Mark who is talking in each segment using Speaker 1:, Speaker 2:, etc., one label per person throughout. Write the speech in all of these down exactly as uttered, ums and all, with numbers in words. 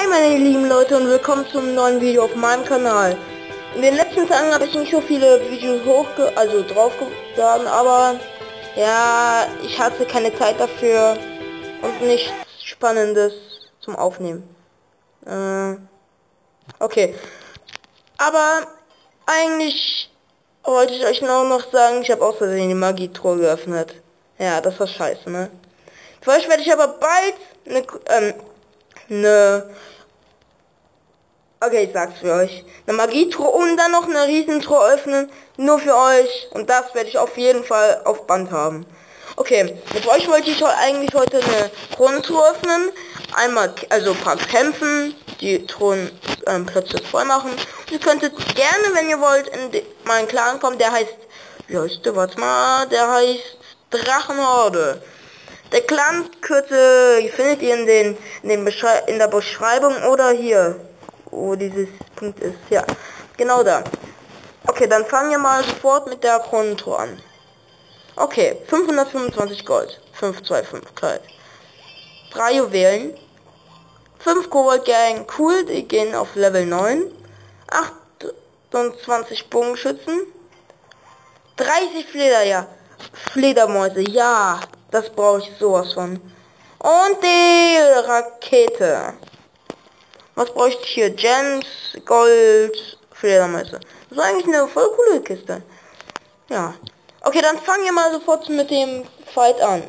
Speaker 1: Hey meine lieben Leute und willkommen zum neuen Video auf meinem Kanal. In den letzten Tagen habe ich nicht so viele Videos hochge also draufgeladen, aber ja, ich hatte keine Zeit dafür und nichts Spannendes zum Aufnehmen. Äh, okay. Aber eigentlich wollte ich euch nur noch sagen, ich habe aus Versehen die Magie-Truhe geöffnet. Ja, das war scheiße, ne? Für euch werde ich aber bald eine, ähm, eine, okay, ich sag's für euch, eine Magietruhe und dann noch eine Riesentruhe öffnen, nur für euch, und das werde ich auf jeden Fall auf Band haben. Okay, mit euch wollte ich eigentlich heute eine Thronentruhe öffnen, einmal, also ein paar kämpfen, die Thron ähm, Plätze voll machen. Und ihr könntet gerne, wenn ihr wollt, in meinen Clan kommen, der heißt, wie heißt der, warte mal, der heißt Drachenhorde. Der Clan-Kürze findet ihr in den, in den Beschrei in der Beschreibung oder hier, wo dieses Punkt ist. Ja, genau da. Okay, dann fangen wir mal sofort mit der Kronentruhe an. Okay, fünfhundertfünfundzwanzig Gold, fünf zwei fünf Kleid, drei Juwelen, fünf Kobold Gang, cool, die gehen auf Level neun, achtundzwanzig Bogenschützen, dreißig Fleder, ja, Fledermäuse, ja, das brauche ich sowas von. Und die Rakete. Was brauche ich hier? Gems, Gold, Fledermäuse. Das ist eigentlich eine voll coole Kiste. Ja. Okay, dann fangen wir mal sofort mit dem Fight an.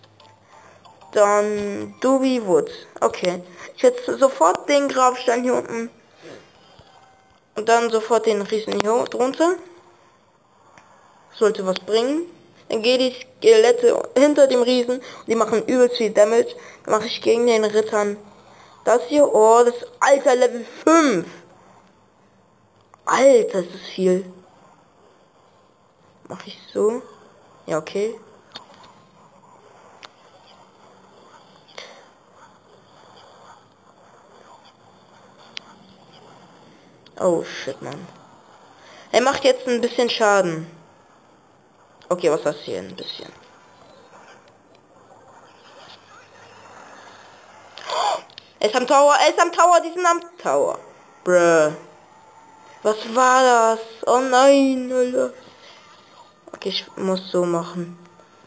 Speaker 1: Dann Doobie Woods. Okay. Ich setze sofort den Grabstein hier unten. Und dann sofort den Riesen hier drunter. Sollte was bringen. Dann gehen die Skelette hinter dem Riesen. Die machen übelst viel Damage. Dann mache ich gegen den Rittern das hier. Oh, das ist alter Level fünf. Alter, das ist viel. Mache ich so. Ja, okay. Oh, shit, Mann. Er macht jetzt ein bisschen Schaden. Okay, was ist das hier? Ein bisschen. Er ist am Tower, er ist am Tower, die sind am Tower. Bruh. Was war das? Oh nein, Alter. Okay, ich muss so machen.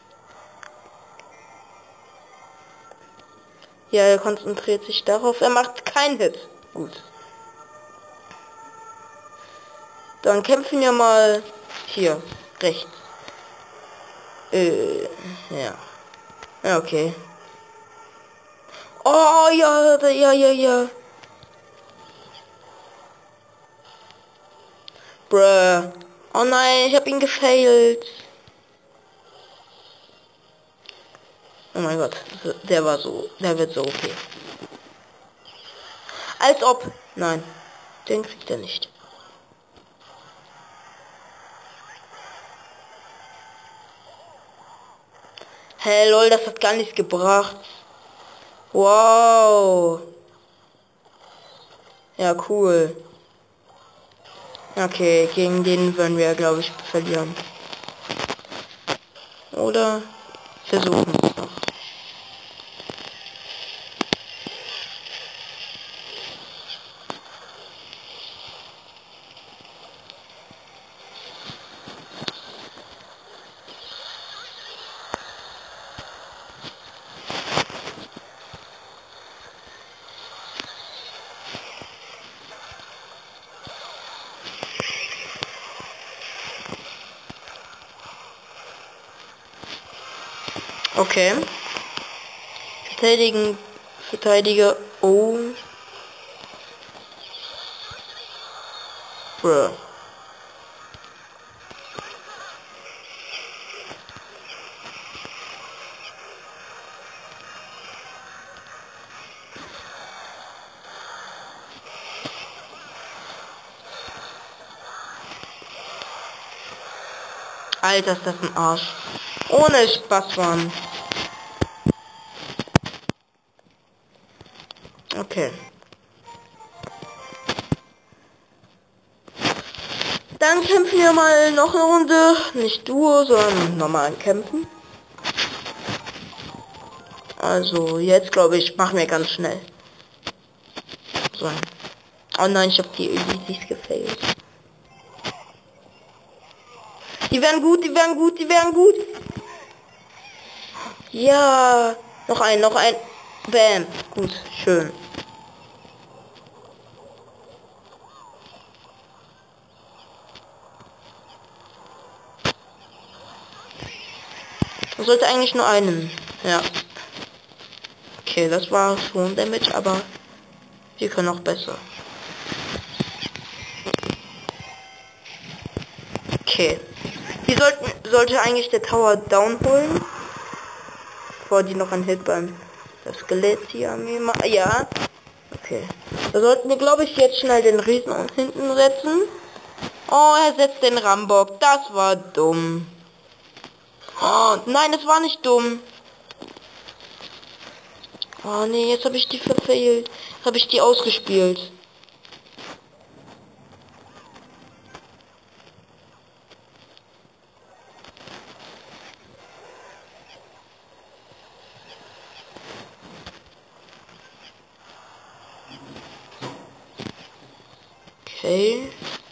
Speaker 1: Ja, er konzentriert sich darauf. Er macht keinen Hit. Gut. Dann kämpfen wir mal hier, rechts. Äh, ja. Ja, okay. Oh, ja, ja, ja, ja. Bruh. Oh nein, ich hab ihn gefailt. Oh mein Gott, der war so, der wird so okay. Als ob. Nein, den kriegt er nicht. Hey, lol, das hat gar nichts gebracht. Wow. Ja, cool. Okay, gegen den werden wir, glaube ich, verlieren. Oder versuchen es noch. Okay. Verteidigen. Verteidiger. Oh. Bruh. Alter, ist das ein Arsch. Ohne Spaß, Mann. Okay. Dann kämpfen wir mal noch eine Runde. Nicht Duo, sondern normalen Kämpfen. Also, jetzt glaube ich, machen wir ganz schnell. sein. Oh nein, ich habe die Elisies gefailt. Die wären gut, die wären gut, die wären gut. Ja, noch ein, noch ein. Bam, gut, schön. Man sollte eigentlich nur einen. Ja. Okay, das war schon Damage, aber wir können auch besser. Okay. Wir sollten sollte eigentlich der Tower down holen. Bevor die noch einen Hit beim das Skelett hier an mir machen. Ja. Okay. Da sollten wir, glaube ich, jetzt schnell den Riesen und hinten setzen. Oh, er setzt den Rambock. Das war dumm. Oh, nein, es war nicht dumm. Oh nee, jetzt habe ich die verfehlt. Jetzt habe ich die ausgespielt. Okay.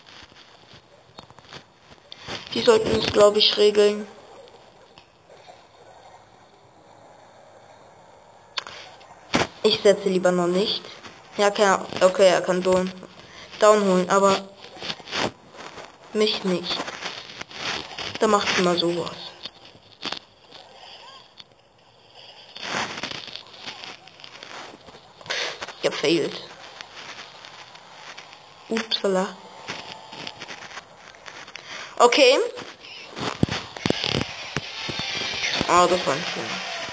Speaker 1: Die sollten es, glaube ich, regeln. Ich setze lieber noch nicht. Ja, kann, okay, er kann down, down holen, aber mich nicht. Da macht immer sowas. Gefailt. Upsala. Okay. Ah, das war schön.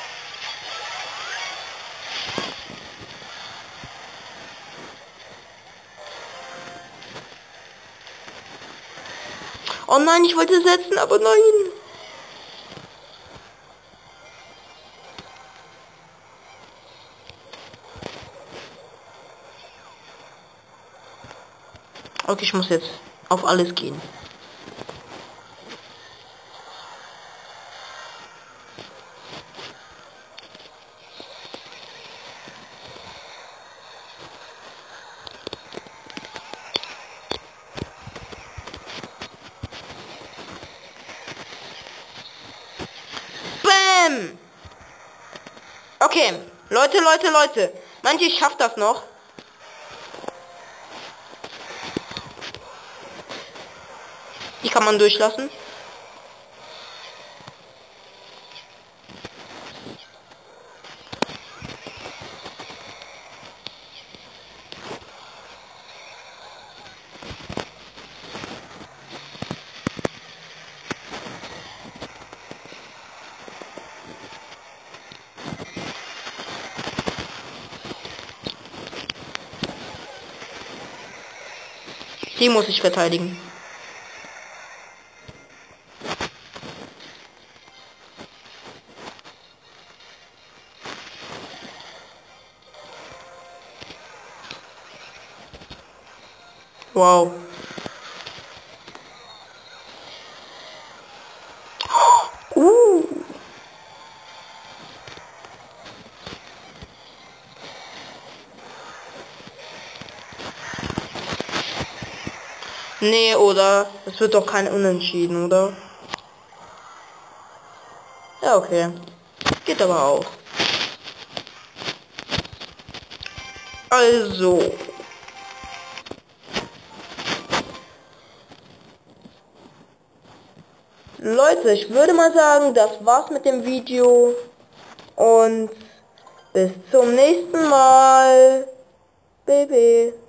Speaker 1: Oh nein, ich wollte setzen, aber nein. Okay, ich muss jetzt auf alles gehen. Bam! Okay, Leute, Leute, Leute. Manche schafft das noch. Die kann man durchlassen. Die muss ich verteidigen. Wow. Uh. Nee, oder? Es wird doch kein Unentschieden, oder? Ja, okay. Geht aber auch. Also. Leute, ich würde mal sagen, das war's mit dem Video. Und bis zum nächsten Mal. Baby.